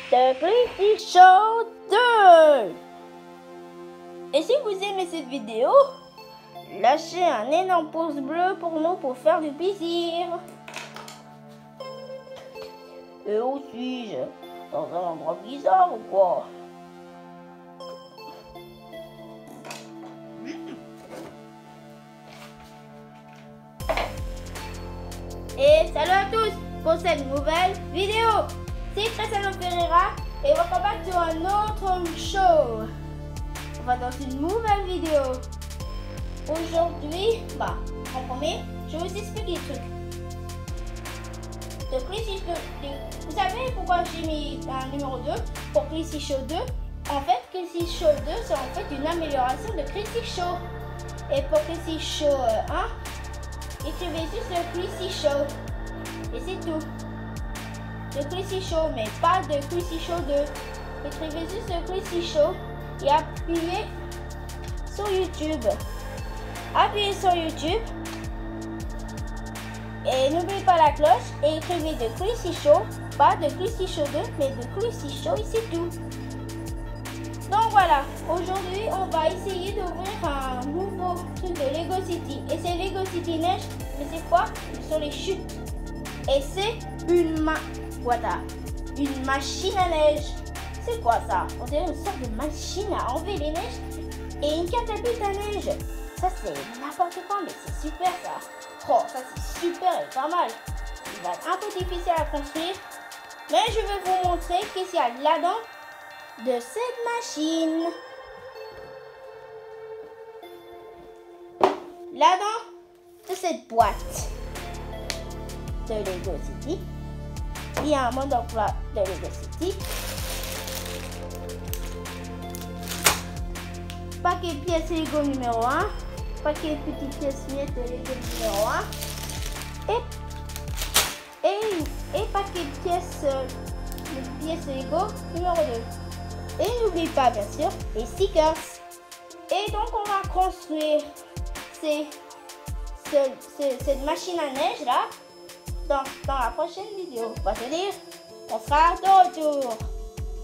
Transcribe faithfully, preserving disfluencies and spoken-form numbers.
de Clissy Show deux. Et si vous aimez cette vidéo, lâchez un énorme pouce bleu pour nous pour faire du plaisir. Et où suis-je? Dans un endroit bizarre ou quoi? Et salut à tous pour cette nouvelle vidéo. C'est Cristiano Ferreira et welcome back to un autre show. On va dans une nouvelle vidéo. Aujourd'hui, bah, en premier, je vais vous expliquer des trucs. De Clissy Show. Vous savez pourquoi j'ai mis un numéro deux pour Clissy Show deux? En fait, Clissy Show deux, c'est en fait une amélioration de Clissy Show. Et pour Clissy Show un, écrivez juste le Clissy Show. Et c'est tout. Le Clissy Show, mais pas de Clissy Show deux. Écrivez juste le Clissy Show et appuyez sur YouTube. Appuyez sur YouTube. Et n'oubliez pas la cloche et écrivez de Clissy Show. Pas de Clissy Show deux, mais de Clissy Show et c'est tout. Donc voilà, aujourd'hui on va essayer d'ouvrir un nouveau truc de Lego City. Et c'est Lego City Neige, mais c'est quoi? Ce sont les chutes. Et c'est une ma... Voilà, une machine à neige. C'est quoi ça? On dirait une sorte de machine à enlever les neiges et une catapulte à neige. Ça c'est n'importe quoi, mais c'est super ça. Oh, ça c'est super et pas mal. Il va être un peu difficile à construire, mais je vais vous montrer qu'est-ce qu'il y a là-dedans de cette machine. Là-dedans de cette boîte de Lego City, il y a un mode d'emploi de Lego City, paquet de pièces Lego numéro un, paquet de petites pièces miettes de Lego numéro un, et, et, et paquet de pièces, de pièces Lego numéro deux. Et n'oubliez pas bien sûr les stickers. Et donc on va construire ces, ce, ce, cette machine à neige là dans, dans la prochaine vidéo. On va se dire, on sera de retour.